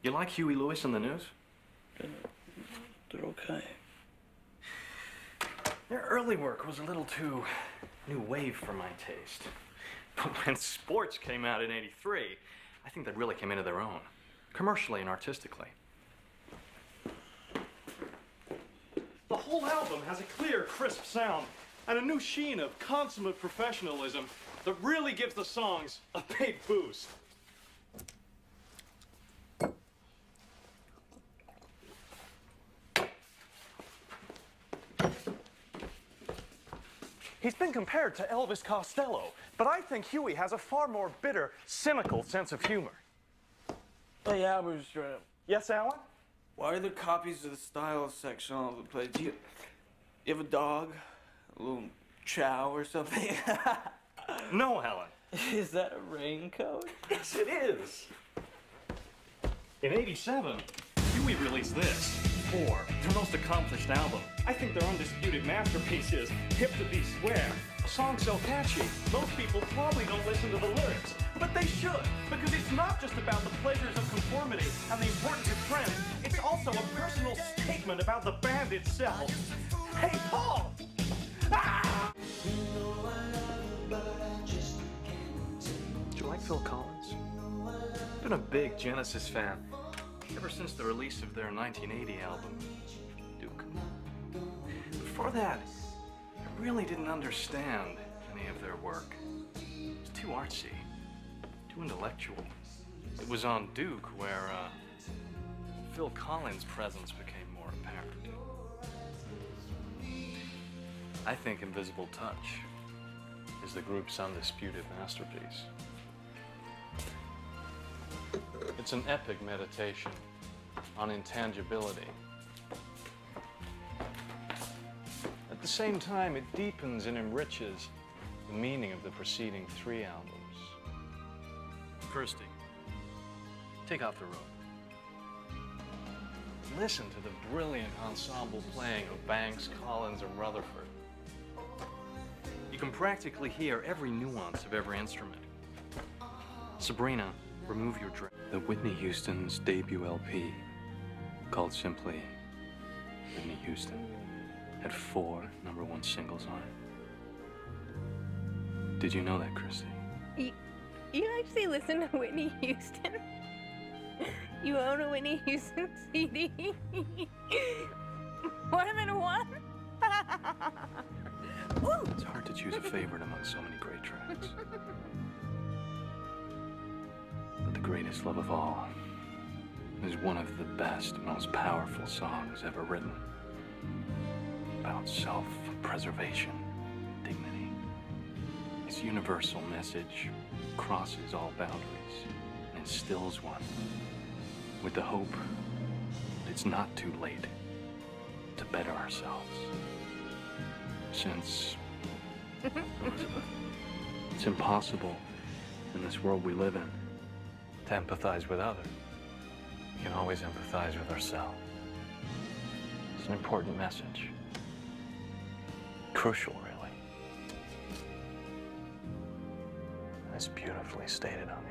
You like Huey Lewis and the News? They're okay. Their early work was a little too new wave for my taste. But when Sports came out in '83, I think they really came into their own, commercially and artistically. The whole album has a clear, crisp sound and a new sheen of consummate professionalism that really gives the songs a big boost. He's been compared to Elvis Costello, but I think Huey has a far more bitter, cynical sense of humor. Hey, Albert Strap. Yes, Alan? Why are there copies of the style section all over the place? Do you have a dog? A little chow or something? No, Alan. Is that a raincoat? Yes, it is. In '87, Huey released this, For, their most accomplished album. I think their undisputed masterpiece is Hip to Be Square. A song so catchy, most people probably don't listen to the lyrics. But they should, because it's not just about the pleasures of conformity and the importance of trend. It's also a personal statement about the band itself. Hey, Paul! Ah! Do you like Phil Collins? I've been a big Genesis fan ever since the release of their 1980 album, Duke. Before that, I really didn't understand any of their work. It was too artsy, too intellectual. It was on Duke where Phil Collins' presence became more apparent. I think Invisible Touch is the group's undisputed masterpiece. It's an epic meditation on intangibility. At the same time, it deepens and enriches the meaning of the preceding 3 albums. Kirsty, take off the robe. Listen to the brilliant ensemble playing of Banks, Collins, and Rutherford. You can practically hear every nuance of every instrument. Sabrina, remove your dress. The Whitney Houston's debut LP, called simply Whitney Houston, had 4 #1 singles on it. Did you know that, Christy? You actually listen to Whitney Houston? You own a Whitney Houston CD? What am I to what? It's hard to choose a favorite among so many great tracks. But the greatest love of all is one of the best, most powerful songs ever written. About self-preservation, dignity. Its universal message crosses all boundaries and instills one with the hope that it's not too late to better ourselves. Since it's impossible in this world we live in to empathize with others, we can always empathize with ourselves. It's an important message. Crucial, really. And it's beautifully stated on the